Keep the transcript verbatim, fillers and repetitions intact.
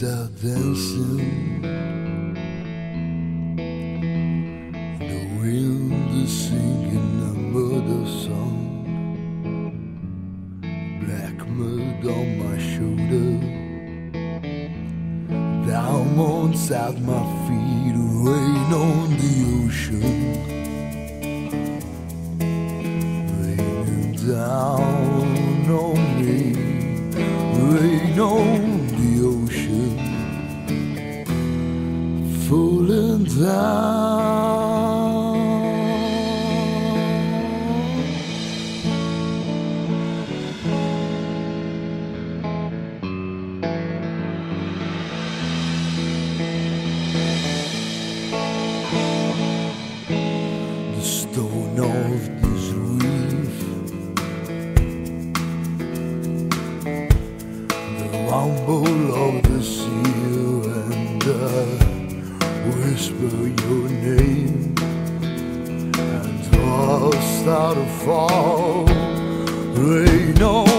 are dancing, the wind is singing a murder song. Black mud on my shoulder, diamonds at my feet, rain on the ocean, raining down on me, rain on the ocean, falling down. The stone of this reef, the rumble of the sea, and I whisper your name, and walls start to fall, rain on